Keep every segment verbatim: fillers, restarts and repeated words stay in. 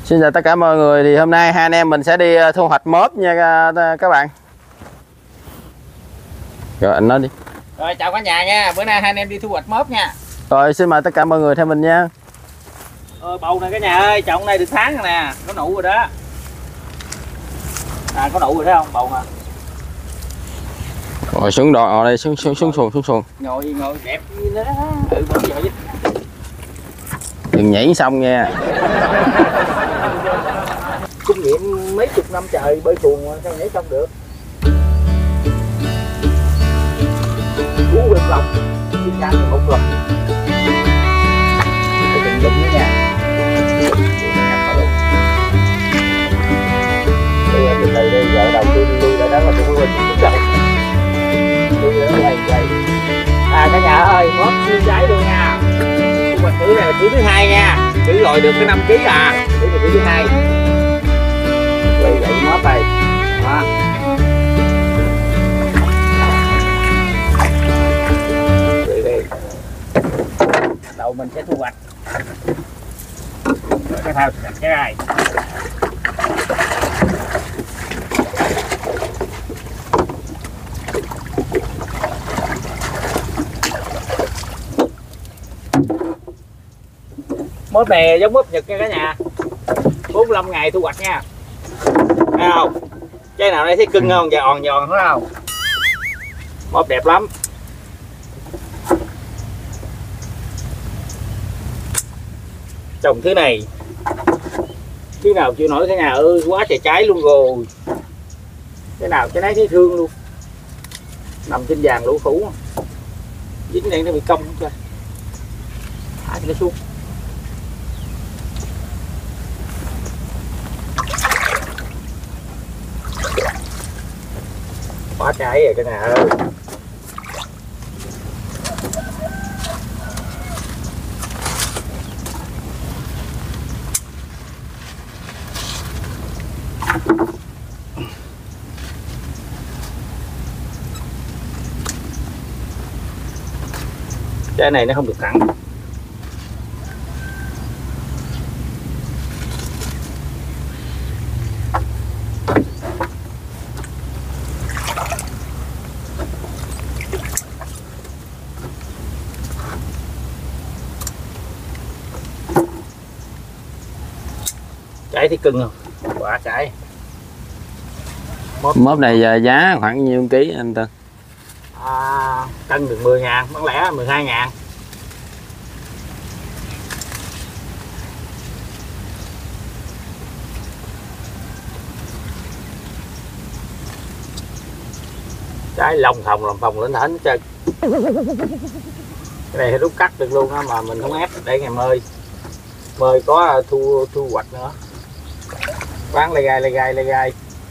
Xin chào tất cả mọi người, thì hôm nay hai anh em mình sẽ đi thu hoạch mớp nha các bạn. Rồi anh nói đi. Rồi chào cả nhà nha, bữa nay hai anh em đi thu hoạch mớp nha. Rồi xin mời tất cả mọi người theo mình nha. Ờ, bầu nè cả nhà ơi, trồng này được tháng rồi nè, có nụ rồi đó. À có nụ rồi đó không, bầu nè. Rồi xuống đò đây, xuống xuống xuống xuồng xuống xuồng. Ngồi ngồi đẹp như thế đó. Ừ, bấm giờ chứ. Đừng nhảy xong nha. Kinh nghiệm mấy chục năm trời bơi xuồng sao nhảy xong được. Cú quên lòng, xin chăng một lần. Đừng đụng nữa nha. Đây từ từ đây, vợ đầu tôi đi lui ra đó là tôi quên chút đầu. Tôi ở đây đây. À cả nhà ơi, mớp siêu trái luôn nha. Mà thứ này là thứ thứ hai nha, thứ rồi được cái năm ký à, thứ này thứ thứ hai. Vậy vậy mớp đây. Đó. Đây đây. Đầu mình sẽ thu hoạch. Rồi cái thao sạch cái này. Mớp này giống mớp Nhật nha cả nhà, bốn mươi lăm ngày thu hoạch nha. Thấy không? Trái nào đây thấy cưng không, giòn giòn phải không? Mớp đẹp lắm. Trồng thứ này thứ nào chưa nổi, cái nhà ơi quá trời trái luôn rồi. Cái nào cái nấy thấy thương luôn, nằm trên vàng lũ phủ, dính đây nó bị cong chưa, thả nó xuống. Quá trái rồi cái nào ơi. Trái này nó không được thẳng. Trái thì cưng không? Quả trái. Mớp, mớp này giờ giá khoảng nhiêu ký anh Tân? À, cân được mười ngàn, bán lẻ mười hai ngàn. Trái lông thòng lòng phồng lên hết trơn. Cái này thì rút cắt được luôn á, mà mình không ép để ngày mơi. Mơi có thu thu hoạch nữa. Bán lê gai lê gai lê gai.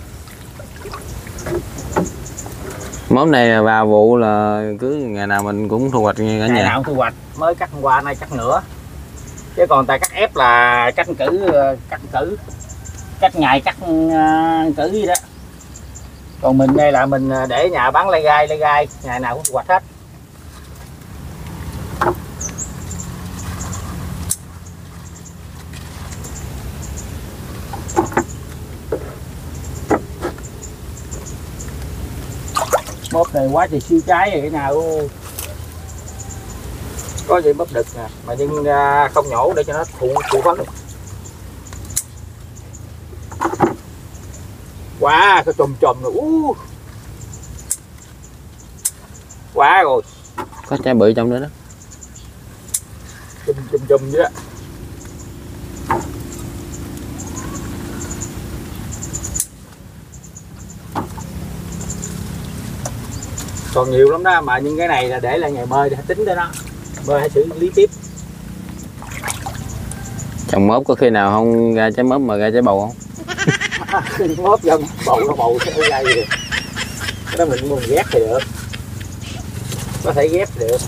Mớp này vào vụ là cứ ngày nào mình cũng thu hoạch nha cả nhà. Ngày nào cũng thu hoạch, mới cắt hôm qua nay cắt nữa. Chứ còn tại cắt ép là cắt cử cắt cử cắt ngày cắt cử gì đó. Còn mình đây là mình để nhà bán lê gai lê gai, ngày nào cũng thu hoạch hết. Mớp này quá trời siêu trái rồi cái nào có gì mớp đực nè, mà nhưng không nhổ để cho nó thụ thụ phấn. Quá cái chùm chùm rồi. Uh. Quá rồi. Có trái bự trong đó đó. Chùm chùm chùm vậy đó. Còn nhiều lắm đó, mà những cái này là để lại ngày mơi để tính tới đó, mơi hãy xử lý tiếp. Trồng mớp có khi nào không ra trái mớp mà ra trái bầu không? Mớp dân bầu nó bầu sẽ ra gì được. Cái đó mình muốn ghép thì được, có thể ghép được.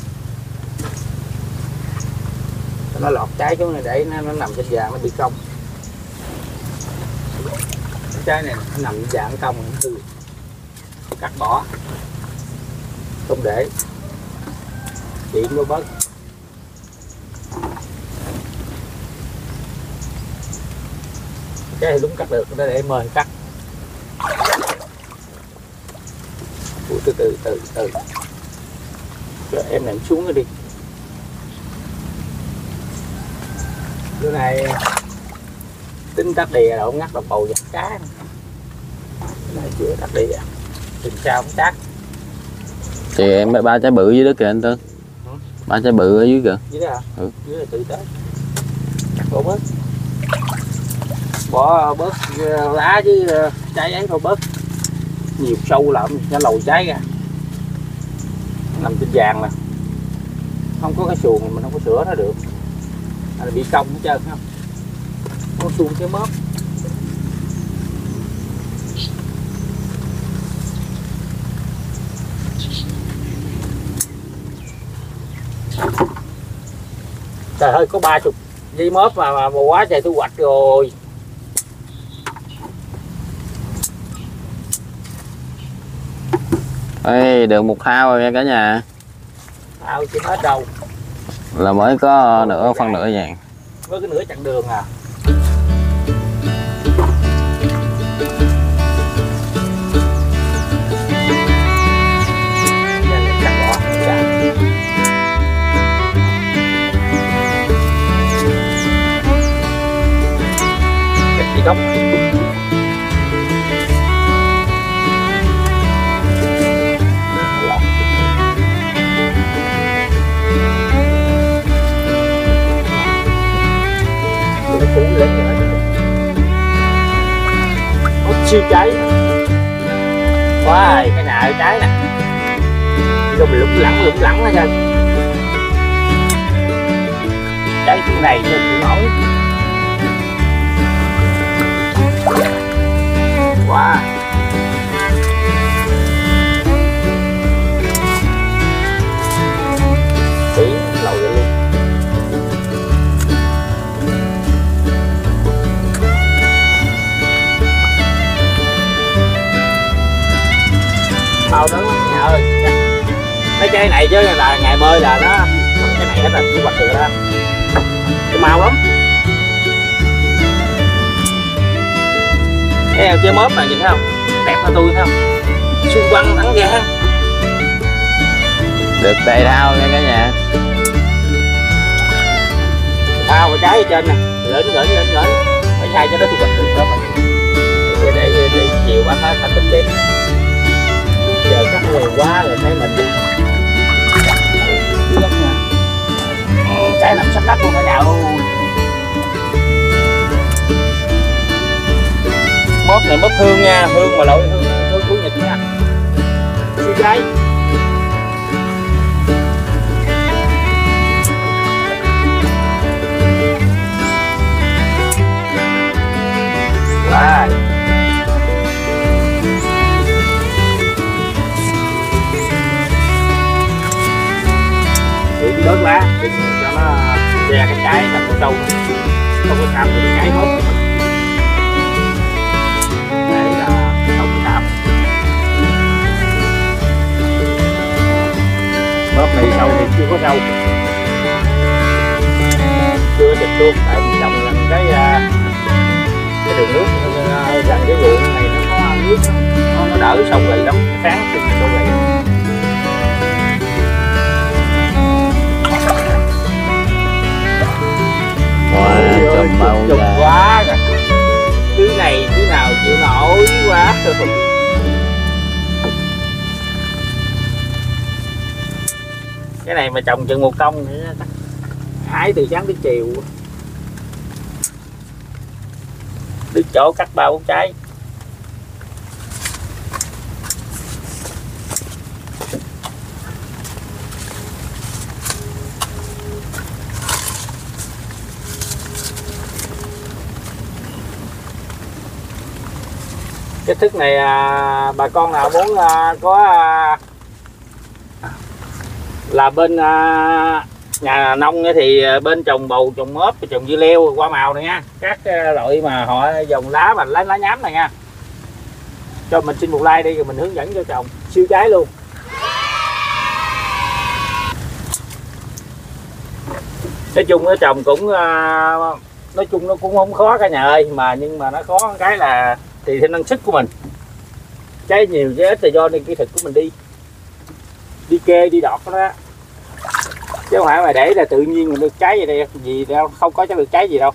Nó lọt trái xuống này để nó, nó nằm trên vàng nó bị cong. Cái trái này nó nằm trên vàng cong nó hư, cắt bỏ, không để điện nó bớt. cái thì đúng cắt được, nó để mời cắt. Ủa, từ từ từ từ cho em ném xuống nó đi. Bữa nay tính tắt đìa rồi không ngắt đầu bầu giặt cá. Bữa nay chưa tắt đìa, tìm sao cũng tắt. Thì em ba trái bự dưới đó kìa anh Tư. Ừ. Ba trái bự ở dưới kìa. Dưới đó hả? Ừ. Dưới là tự tới. Cắt bỏ bớt. Bỏ bớt lá chứ trái ấy thôi bớt. Nhiều sâu lắm, nó lồi trái ra. Nằm trên vàng nè. Không có cái xuồng mình không có sửa nó được. Là bị cong hết trơn không? Có xuồng cái mớp. Trời ơi, có ba chục dây mớp mà, mà quá trời thu hoạch rồi. Ê, được một thao rồi nha cả nhà. Tao chưa hết đâu. Là mới có nửa phân nửa vàng. Với cái nửa chặng đường à. Đi gốc. Có siêu cháy quá. Wow, cái nào cháy nè, rồi mình lủng lẳng lủng lẳng hết trơn. Cháy chỗ này cho chịu nổi. Wow. Tiếng lầu vậy luôn. Mau đến lắm nhà ơi. Mấy cây này chứ là ngày bơi là nó cái này hết là thu hoạch được đó. Cái mau lắm. Thấy không, chơi mớp này nhìn thấy không? Đẹp hơn tôi thấy không? Xung quanh thẳng ra. Được tay thao nha cả nhà. Thao và trái ở trên nè, lên lên lên lên. Phải sai cho nó thu hoạch được đó mình. Để, để, để, để chiều bác hết phải tính tiếp. Giờ cắt nhiều quá rồi thấy mình. Cái nằm sắp đất luôn cả nhà ơi. Mớp này mớp hương nha, hương mà loại hương hương của Nhật nha. Siêu cháy. Wow. Thì bớt lá để cho nó ra cái trái thành con trâu, không có chạm được cái trái mớp của mình. Để là không có chạm. Mớp này sâu thì chưa có sâu, chưa chụp luôn, tại mình trồng gần cái cái đường nước gần cái ruộng này nó có nước nó, nó đỡ sâu gầy lắm, sáng thì sâu gầy. Wow, trùm bao trùm quá rồi. Thứ này thứ nào chịu nổi quá. Cái này mà trồng chừng một công thì hái từ sáng tới chiều. Đứt chỗ cắt ba bốn trái. Cái thức này à, bà con nào muốn à, có à, là bên à, nhà nông thì bên trồng bầu, trồng mớp, trồng dưa leo, hoa màu này nha, các loại mà họ dòng lá mà lá lá nhám này nha, cho mình xin một like đi rồi mình hướng dẫn cho trồng siêu trái luôn. Nói chung nó trồng cũng nói chung nó cũng không khó cả nhà ơi, mà nhưng mà nó khó cái là tùy theo năng suất của mình, trái nhiều trái ít là do nên kỹ thuật của mình đi đi kê đi đọt đó, chứ không phải mà để là tự nhiên mình được trái gì đây gì đâu, không có chắc được trái gì đâu.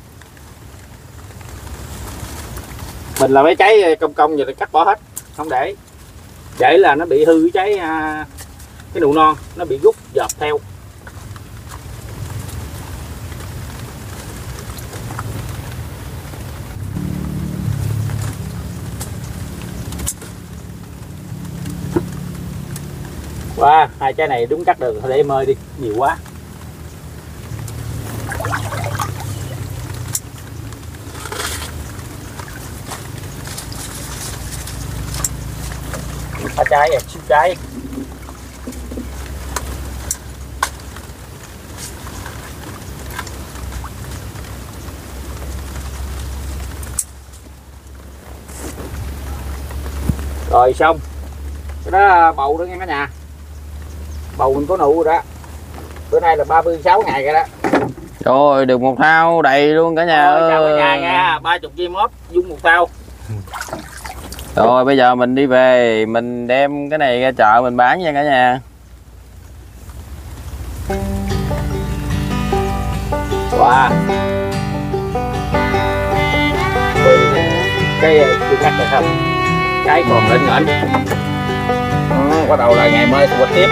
Mình là mấy trái công công giờ thì cắt bỏ hết, không để để là nó bị hư cái trái cái nụ non, nó bị rút dợp theo. Wow, hai trái này đúng cắt được, để em ơi đi, nhiều quá. Ba trái à, chín trái. Rồi xong. Cái đó bầu đó nghe cả nhà. Bầu mình có nụ rồi đó. Bữa nay là ba mươi sáu ngày rồi đó. Rồi được một thao đầy luôn cả nhà. Rồi, chào cả nhà nha, ba mươi viên móp dung một thao. Rồi bây giờ mình đi về, mình đem cái này ra chợ mình bán nha cả nhà. Wow. Cái chưa cắt được không? Cái còn lên nghển. Ừ, bắt đầu là ngày mai thu hoạch tiếp.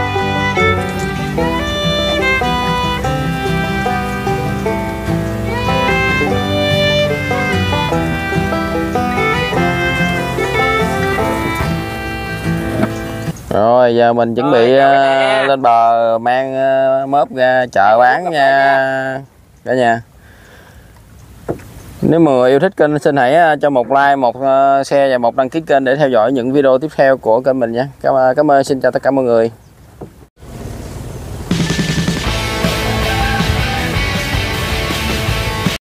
Rồi giờ mình chuẩn bị uh, lên bờ mang uh, mớp ra chợ bán nha cả nhà. Nếu mà yêu thích kênh xin hãy cho một like, một uh, share và một đăng ký kênh để theo dõi những video tiếp theo của kênh mình nhé. Cảm, cảm ơn, xin chào tất cả mọi người.